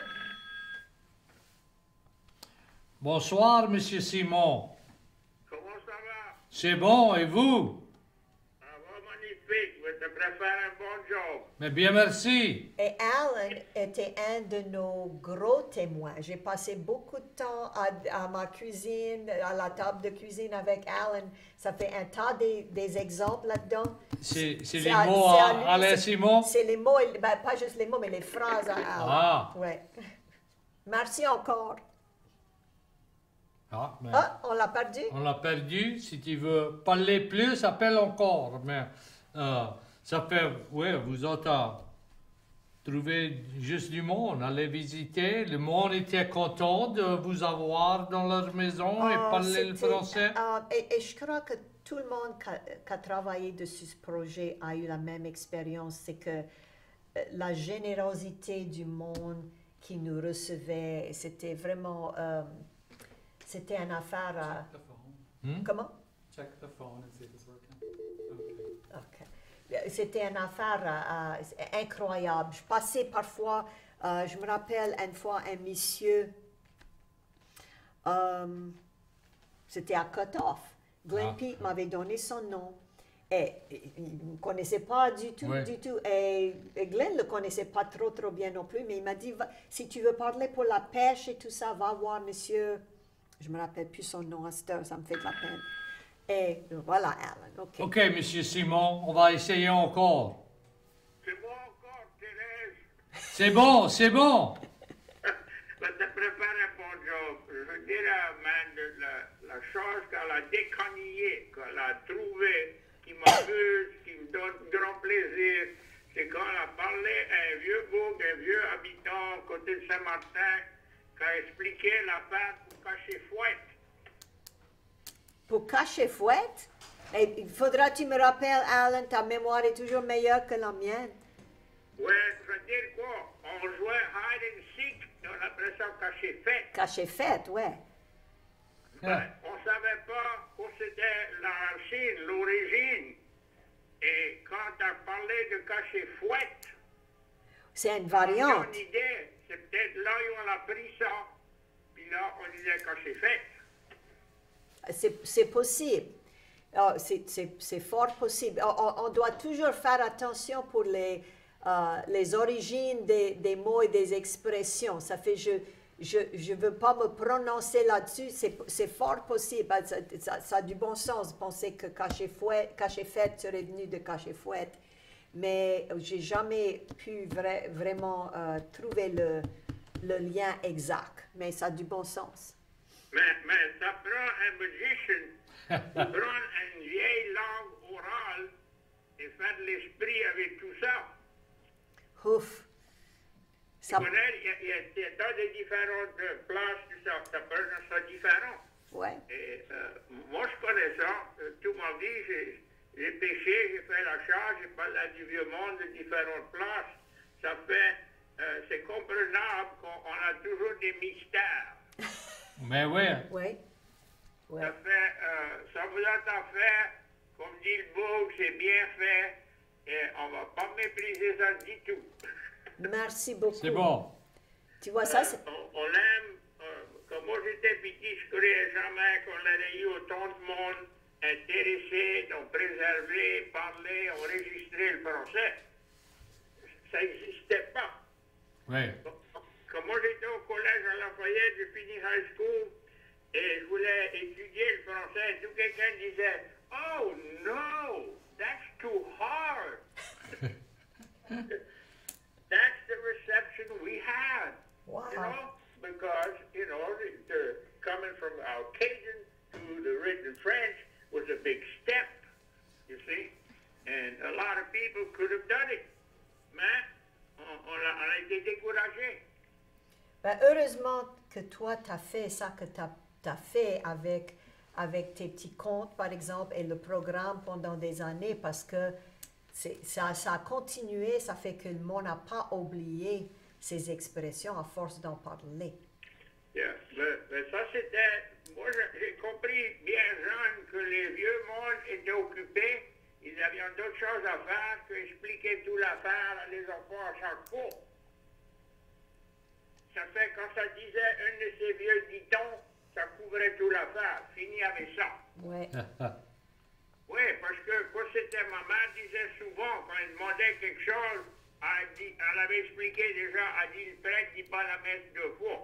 Bonsoir, Monsieur Simon. Comment ça va? C'est bon, et vous? Ça va magnifique. Je te prépare un bon job. Mais bien, merci. Et Alan était un de nos gros témoins. J'ai passé beaucoup de temps à ma cuisine, à la table de cuisine avec Alan. Ça fait un tas des exemples là-dedans. C'est les C'est mots c'est à lui, Alain Simon? C'est les mots, ben, pas juste les mots, mais les phrases à Alan. Ah. Ouais. Merci encore. Ah, mais Ah, on l'a perdu? on l'a perdu. Si tu veux parler plus, appelle encore. Mais ça fait, oui, vous autres trouvé juste du monde. Allez visiter. Le monde était content de vous avoir dans leur maison et parler le français. Et je crois que tout le monde qui a travaillé dessus ce projet a eu la même expérience. C'est que la générosité du monde qui nous recevait, c'était vraiment... c'était une affaire à... Check the phone. Comment? Check the phone and see if it's working. Okay. OK. C'était une affaire incroyable. Je passais parfois, je me rappelle une fois un monsieur, c'était à Cutoff. Glenn Ah. Pete m'avait donné son nom. Et il ne me connaissait pas du tout, Ouais. du tout. Et Glenn ne le connaissait pas trop bien non plus, mais il m'a dit, si tu veux parler pour la pêche et tout ça, va voir monsieur, je ne me rappelle plus son nom à cette heure, ça me fait de la peine. Et voilà, Alan, OK. OK, Monsieur Simon, on va essayer encore. C'est bon encore, Thérèse. C'est bon, c'est bon. Je te prépare un bon job. Je dirais, man, la chose qu'elle a décanillée, qu'elle a trouvée, qui m'amuse, qui me donne grand plaisir, c'est quand elle a parlé à un vieux bourg, un vieux habitant côté de Saint-Martin, qui a expliqué l'affaire pour cacher fouette. Pour cacher fouette, et il faudra que tu me rappelles, Alan, ta mémoire est toujours meilleure que la mienne. Ouais, je veux dire quoi? On jouait hide and seek, et on appelait ça cacher fête. Cacher fête, ouais. Ben, on ne savait pas où c'était la racine, l'origine. Et quand tu as parlé de cacher fouette, C'est une on variante. a une idée. C'est peut-être là où on a pris ça. Puis là, on disait cacher fête. C'est possible. Oh, c'est fort possible. On doit toujours faire attention pour les origines des mots et des expressions. Ça fait, je veux pas me prononcer là-dessus. C'est fort possible. Ça a du bon sens de penser que cacher-fête serait venu de cacher-fouette. Mais j'ai jamais pu vraiment trouver le lien exact. Mais ça a du bon sens. Mais ça prend un magicien qui prend une vieille langue orale et faire de l'esprit avec tout ça. Ouf. Tu connais, il y a a des différentes places, ça peut être différent. Ouais. Et moi, je connais ça. Toute ma vie, j'ai pêché, j'ai fait la chasse, j'ai parlé du vieux monde de différentes places. Ça fait, c'est comprenable qu'on a toujours des mystères. Mais oui. Ouais. Ouais. Ça fait, ça vous a fait, comme dit le beau, c'est bien fait, et on va pas mépriser ça du tout. Merci beaucoup. C'est bon. Tu vois, ça, c'est... On l'aime. Quand moi j'étais petit, je ne croyais jamais qu'on aurait eu autant de monde intéressé, donc préserver, parler, enregistrer le français. Ça n'existait pas. Oui. Quand moi j'étais au collège à Lafayette, j'ai fini high school et je voulais étudier le français. Tout quelqu'un disait, "Oh no, that's too hard." That's the reception we had. Wow. You know, because, you know, the coming from our Cajun to the written French was a big step, you see. And a lot of people could have done it. Mais on a été découragés. Ben, heureusement que toi, tu as fait ça que tu as fait avec tes petits comptes, par exemple, et le programme pendant des années, parce que ça a continué, ça fait que le monde n'a pas oublié ces expressions à force d'en parler. Yeah. Mais ça, c'était... Moi, j'ai compris bien jeune que les vieux mondes étaient occupés. Ils avaient d'autres choses à faire qu'expliquer toute l'affaire à les enfants à chaque fois. Ça fait quand ça disait un de ces vieux ditons, ça couvrait toute l'affaire. Fini avec ça. Ouais. Oui, parce que quand c'était maman disait souvent, quand elle demandait quelque chose, elle avait expliqué déjà, elle dit le prêtre dit pas la messe deux fois.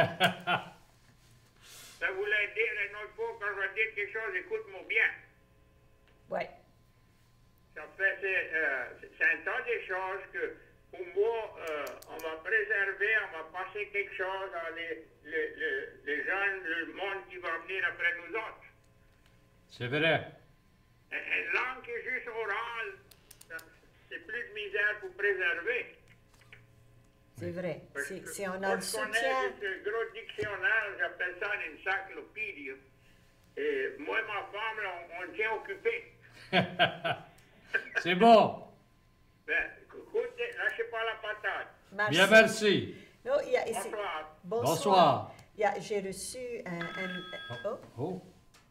Ça voulait dire une autre fois, quand je vais dire quelque chose, écoute-moi bien. Ouais. Ça fait, c'est un tas de choses que, pour moi, on va préserver, on va passer quelque chose à les jeunes, le monde qui va venir après nous autres. C'est vrai. Une langue qui est juste orale, c'est plus de misère pour préserver. C'est vrai. Parce que Si on a moi, le je connais soutien... ce gros dictionnaire, j'appelle ça une encyclopédie. Et moi et ma femme, là, on tient occupé. C'est bon. Ben, écoute, lâchez pas la patate. Merci. Bien, merci. Non, il y a ici... Bonsoir. Bonsoir. J'ai reçu oh. Oh.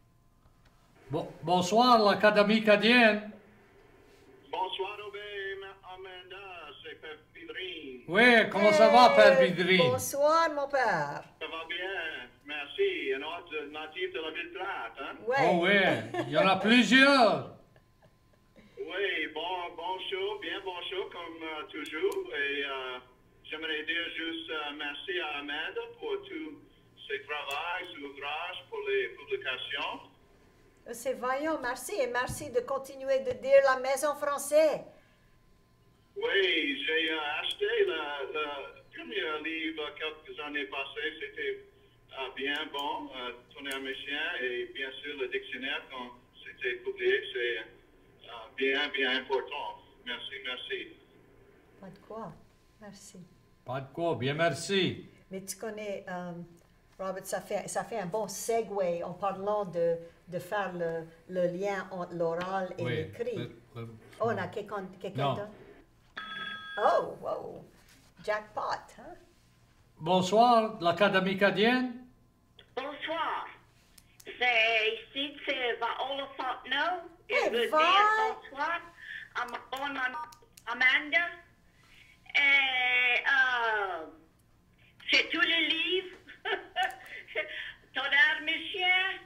Bonsoir, l'Académie acadienne. Bonsoir, Amanda, c'est Père Vidrine. Oui, comment ça va, Père Vidrine? Bonsoir, mon père. Ça va bien, merci. Un autre natif de la ville plate, hein? Ouais. Oh oui, il y en a plusieurs. Oui, bon show, bien bon show comme toujours. Et j'aimerais dire juste merci à Amanda pour tout ses travaux, ses ouvrages, pour les publications. C'est vaillant, merci. Et merci de continuer de dire la maison française. Oui, j'ai acheté le premier livre quelques années passées. C'était bien bon, Tonnerre Méchien, et bien sûr le dictionnaire quand c'était publié, c'est bien important. Merci. Pas de quoi. Merci. Pas de quoi, bien merci. Mais tu connais, Robert, ça fait un bon segue en parlant de faire le lien entre l'oral et Oui. l'écrit. Oh, on a quelqu'un Non. d'autre? Oh, wow. Jackpot, hein? Bonsoir, l'Académie acadienne. Bonsoir. C'est ici, c'est Viola Fontenot. Je Hey, veux dire Vi. bonsoir à ma bonne Amanda. Et c'est tous les livres. Tonnerre Méchien.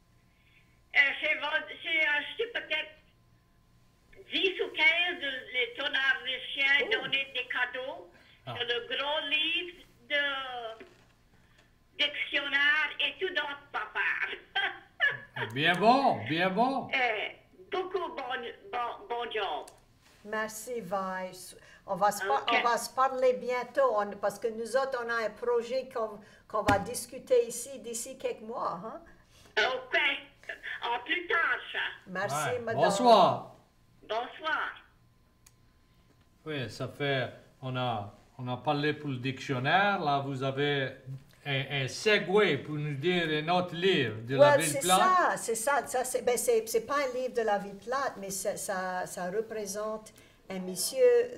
J'ai acheté peut-être 10 ou 15 les Tonnerre Méchien donnés des cadeaux. Ah. C'est le gros livre de dictionnaire et tout d'autres papas. Bien bon, bien bon. Beaucoup bon job. Merci, Vi. On va se Ok. on va se parler bientôt parce que nous autres, on a un projet qu'on va discuter ici d'ici quelques mois. Hein? OK. À plus tard, ça. Merci, Ouais. madame. Bonsoir. Bonsoir. Oui, ça fait, on a On a parlé pour le dictionnaire. Là, vous avez un segue pour nous dire un autre livre de la ville plate. c'est c'est pas un livre de la ville plate, mais ça représente un monsieur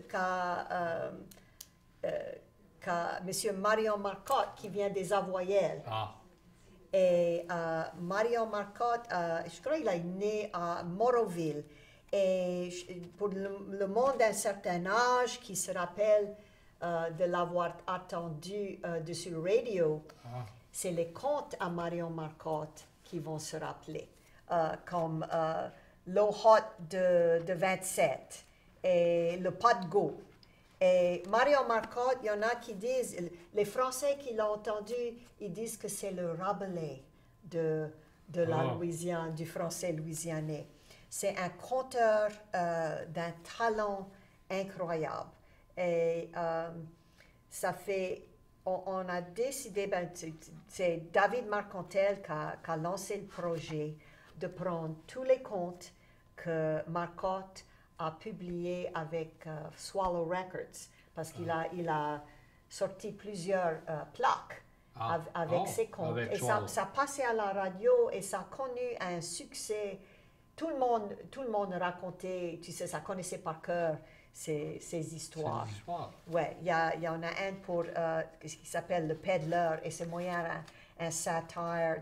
monsieur Marion Marcotte qui vient des Avoyelles. Ah, Et Marion Marcotte, je crois qu'il est né à Moroville. Et pour le monde d'un certain âge qui se rappelle de l'avoir entendu sur radio, c'est les contes à Marion Marcotte qui vont se rappeler, comme l'eau haute de 27 et le pas de go. Et Marion Marcotte, il y en a qui disent, les Français qui l'ont entendu, ils disent que c'est le Rabelais de la Louisiane, du français louisianais. C'est un conteur d'un talent incroyable. Et ça fait, on a décidé, c'est David Marcontel qui a lancé le projet de prendre tous les contes que Marcotte a publiés avec Swallow Records, parce qu'il a sorti plusieurs plaques avec ses contes. Et ça passait à la radio et ça a connu un succès. Tout le monde racontait, tu sais, ça connaissait par cœur ces histoires. Ouais, il y en a un pour qui s'appelle Le Peddler, et c'est moyen un satire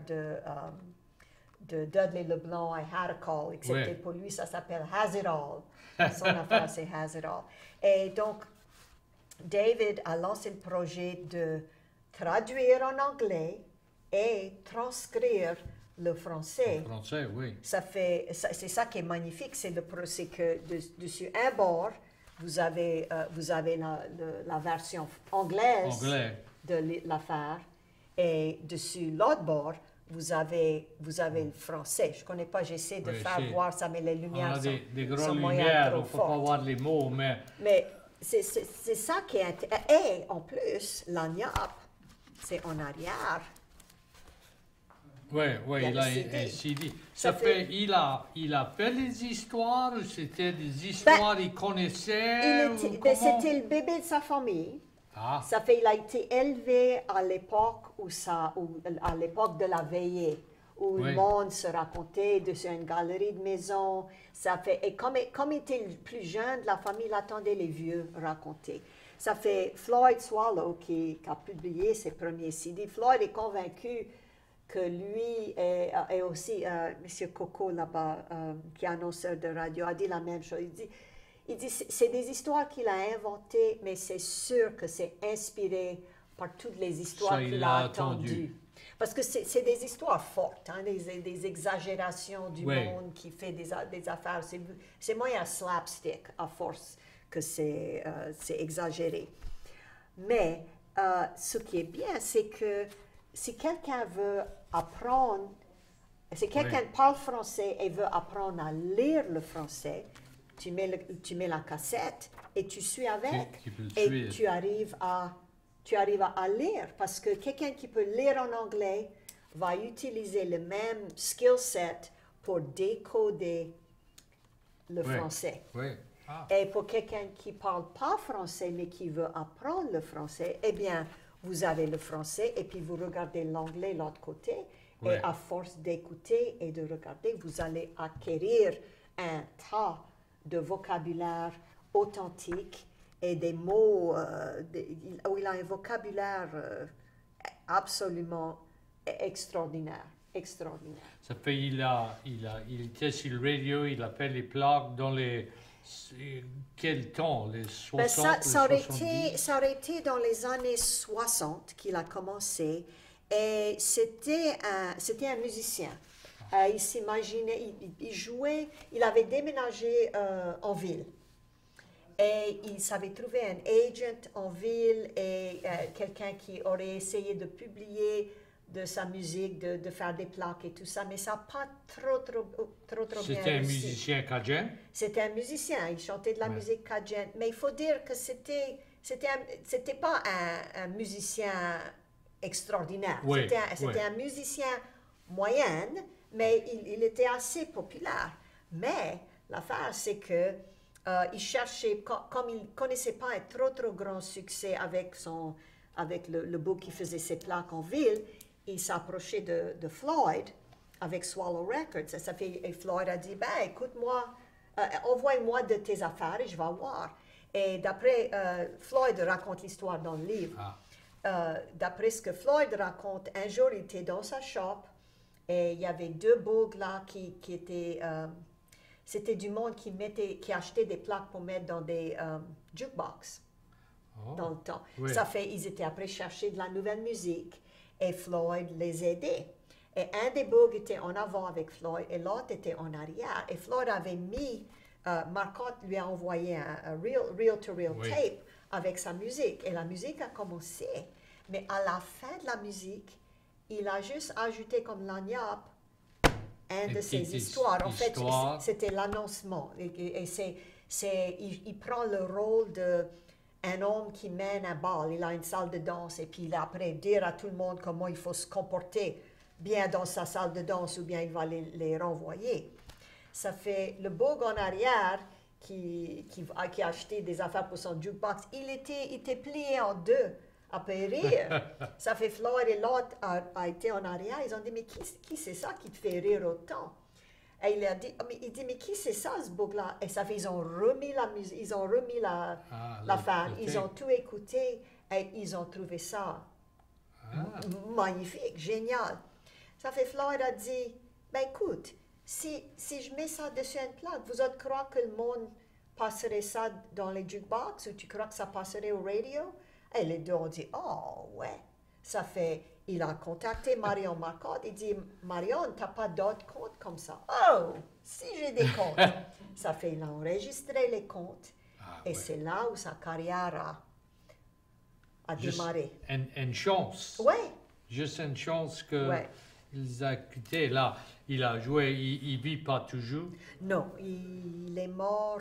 de Dudley Leblanc, I Had a Call, excepté pour lui, ça s'appelle Has It All. Son affaire, c'est Has It All. Et donc, David a lancé le projet de traduire en anglais et transcrire le français. Le français, oui. C'est ça qui est magnifique, c'est que dessus un bord, vous avez la version anglaise de l'affaire, et dessus l'autre bord, vous avez le français. Je ne connais pas, j'essaie de faire voir ça, mais les lumières sont des grandes lumières, on ne peut pas voir les mots, mais c'est ça qui est... Et en plus, l'agnappe, c'est en arrière. Oui, il a un CD. Il a fait les histoires, ou c'était des histoires qu'il connaissait? C'était le bébé de sa famille. Il a été élevé à l'époque à l'époque de la veillée, où le monde se racontait dessus une galerie de maisons. Et comme il était le plus jeune, la famille l'attendait les vieux raconter. Ça fait Floyd Swallow qui a publié ses premiers CD. Floyd est convaincu que lui et aussi M. Coco là-bas, qui est annonceur de radio, a dit la même chose. Il dit c'est des histoires qu'il a inventées, mais c'est sûr que c'est inspiré par toutes les histoires qu'il a entendues. Parce que c'est des histoires fortes, hein, des exagérations du monde qui fait des affaires. C'est moyen slapstick à force que c'est exagéré. Mais ce qui est bien, c'est que si quelqu'un veut apprendre, si quelqu'un parle français et veut apprendre à lire le français, tu mets la cassette et tu suis avec. Et tu arrives à lire, parce que quelqu'un qui peut lire en anglais va utiliser le même skill set pour décoder le français. Et pour quelqu'un qui ne parle pas français mais qui veut apprendre le français, eh bien, vous avez le français et puis vous regardez l'anglais de l'autre côté. Et à force d'écouter et de regarder, vous allez acquérir un tas de vocabulaire authentique et des mots où il a un vocabulaire absolument extraordinaire. Ça fait il était sur le radio, il a fait les plaques dans les quel temps, les 60, ça aurait été dans les années 60 qu'il a commencé, et c'était un musicien. Il s'imaginait, il jouait, il avait déménagé en ville. Et il savait trouver un agent en ville et quelqu'un qui aurait essayé de publier de sa musique, de faire des plaques et tout ça, mais ça n'a pas trop bien réussi. C'était un musicien cajun? C'était un musicien, il chantait de la musique cajun, mais il faut dire que c'était pas un musicien extraordinaire. C'était un musicien moyen, mais il était assez populaire. Mais l'affaire, c'est que il cherchait, comme il ne connaissait pas un trop grand succès avec, le book qui faisait ses plaques en ville, il s'approchait de Floyd avec Swallow Records. Et Floyd a dit, ben écoute-moi, envoie-moi de tes affaires et je vais voir. Et d'après, Floyd raconte l'histoire dans le livre. D'après ce que Floyd raconte, un jour il était dans sa shop et il y avait deux bogues là qui étaient... c'était du monde qui achetait des plaques pour mettre dans des jukebox dans le temps. Oui. Ça fait, ils étaient après chercher de la nouvelle musique et Floyd les aidait. Et un des bugs était en avant avec Floyd et l'autre était en arrière. Et Floyd avait mis, Marcotte lui a envoyé un reel-to-reel Oui. tape avec sa musique. Et la musique a commencé. Mais à la fin de la musique, il a juste ajouté comme lagniappe un de ses petite histoires. En fait, histoire. c'était l'annoncement. Et il prend le rôle d'un homme qui mène un bal. Il a une salle de danse et puis il après dire à tout le monde comment il faut se comporter bien dans sa salle de danse ou bien il va les renvoyer. Ça fait le beau en arrière qui a acheté des affaires pour son jukebox. Il était plié en deux à rire. Ça fait Floyd et l'autre a été en arrière. Ils ont dit, mais qui c'est ça qui te fait rire autant? Et il a dit, mais qui c'est ça, ce bouc-là? Et ça fait, ils ont remis la musique, ils ont remis l'affaire, ils ont tout écouté et ils ont trouvé ça magnifique, génial. Ça fait, Floyd a dit, ben écoute, si je mets ça dessus une plaque, vous autres croyez que le monde passerait ça dans les jukebox ou tu crois que ça passerait au radio? Et les deux ont dit, oh ouais. Ça fait, il a contacté Marion Marcotte. Il dit, Marion, t'as pas d'autres comptes comme ça? Oh, si j'ai des comptes. Ça fait, il a enregistré les comptes. Et c'est là où sa carrière a démarré. Une chance. Ouais. Juste une chance que Ouais. ils a quitté. Là, il a joué, il vit pas toujours. Non, il est mort,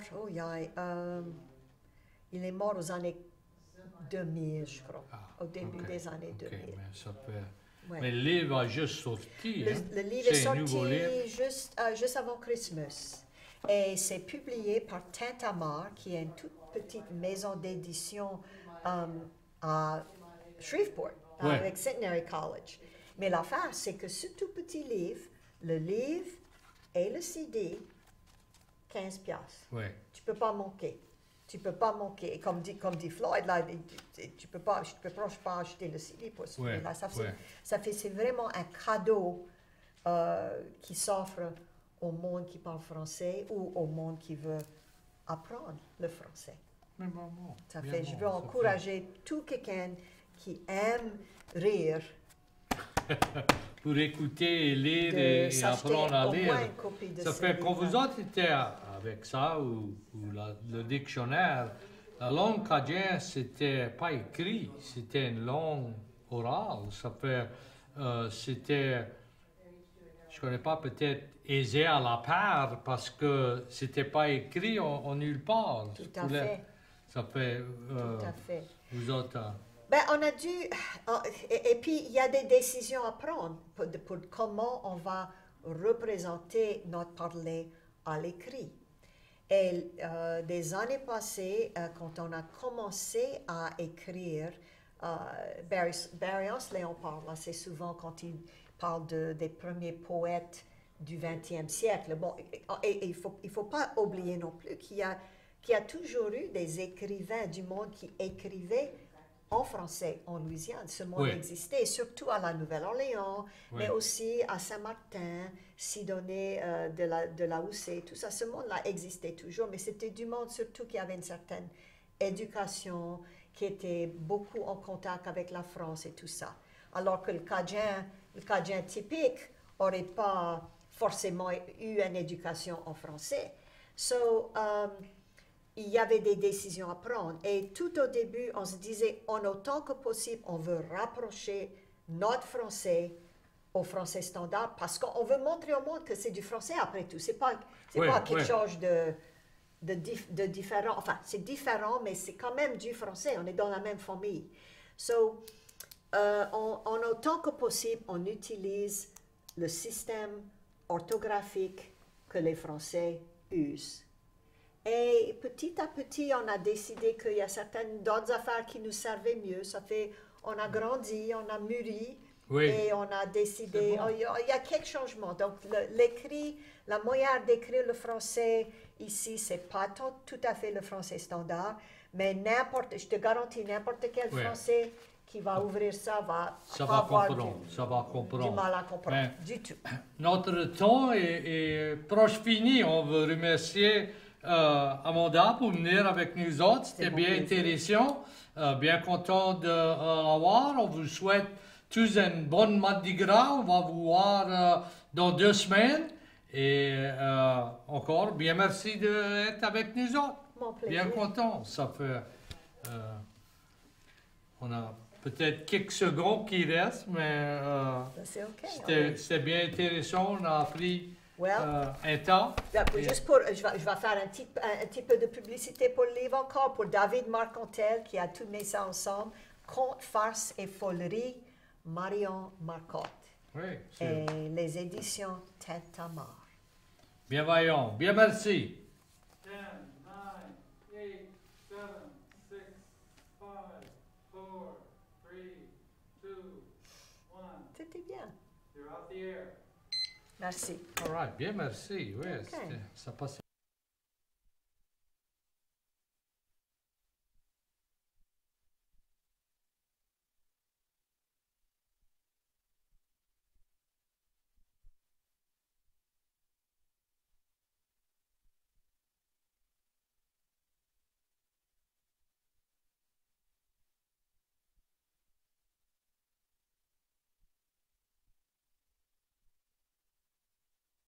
il est mort aux années 2000, je crois, au début Ok, des années ok, 2000. mais ça peut... Ouais. Mais le livre a juste sorti. hein. Le livre est C'est un nouveau livre. sorti juste avant Christmas. Et c'est publié par Tintamarre, qui est une toute petite maison d'édition à Shreveport, Ouais. avec Centenary College. Mais l'affaire, c'est que ce tout petit livre, le livre et le CD, 15 piastres. Ouais. Tu peux pas manquer. Tu peux pas manquer. Comme dit Floyd, là, tu peux pas acheter le CD pour ce Ouais, là. ouais. C'est vraiment un cadeau qui s'offre au monde qui parle français ou au monde qui veut apprendre le français. Mais maman, Ça bien fait, bon, je veux ça encourager tout quelqu'un qui aime rire pour écouter et lire de et s'acheter apprendre à au lire. moins une copie de Ça ce fait quand livre. vous autres étiez avec ça ou le dictionnaire, la langue cajun, c'était pas écrit, c'était une langue orale. Ça fait, c'était, je connais pas, peut-être aisé à la part parce que c'était pas écrit en nulle part. Tout à fait. Ça fait, Tout à fait. vous autres, Ben, on a dû... Et puis, il y a des décisions à prendre pour comment on va représenter notre parler à l'écrit. Et des années passées, quand on a commencé à écrire, Barry Ancelin en parle assez souvent quand il parle des premiers poètes du 20e siècle. Bon, et il faut pas oublier non plus qu'il y a toujours eu des écrivains du monde qui écrivaient en français en Louisiane. Ce monde Oui. existait, surtout à la Nouvelle-Orléans, Oui. mais aussi à Saint-Martin, Sidonie de la Houssée, tout ça. Ce monde-là existait toujours, mais c'était du monde surtout qui avait une certaine éducation, qui était beaucoup en contact avec la France et tout ça. Alors que le Cajun typique n'aurait pas forcément eu une éducation en français. Il y avait des décisions à prendre. Et tout au début, on se disait, en autant que possible, on veut rapprocher notre français au français standard parce qu'on veut montrer au monde que c'est du français après tout. C'est pas Oui, quelque oui. chose de différent. Enfin, c'est différent, mais c'est quand même du français. On est dans la même famille. En autant que possible, on utilise le système orthographique que les Français usent. Et petit à petit, on a décidé qu'il y a certaines d'autres affaires qui nous servaient mieux. On a grandi, on a mûri. Oui. Et on a décidé, C'est bon. il y a quelques changements. Donc, l'écrit, la manière d'écrire le français ici, c'est pas tout à fait le français standard, mais je te garantis, n'importe quel Oui. Français qui va ouvrir ça va Ça pas va avoir comprendre. Ça va comprendre. du mal à comprendre, Ben, du tout. Notre temps est proche fini. On veut remercier Amanda pour venir avec nous autres. C'était mon bien plaisir. intéressant. Bien content de l'avoir. On vous souhaite tous une bonne Mardi Gras. On va vous voir dans 2 semaines. Et encore, bien merci d'être avec nous autres. Mon plaisir. Bien content. Ça fait... on a peut-être quelques secondes qui restent, mais C'est OK. c'était bien intéressant. On a appris Well, un temps. juste je vais faire un petit peu de publicité pour le livre encore, pour David Marcontel qui a tout mis ça ensemble. Contes, farces et foleries, Marion Marcotte. Oui, Et les éditions Tête à Mort. bienveillant. Bien merci. 10, 9, 8, 7, 6, 5, 4, 3, 2, 1. C'était bien. You're off the air. Merci. All right, bien merci. Oui, OK. ça passait.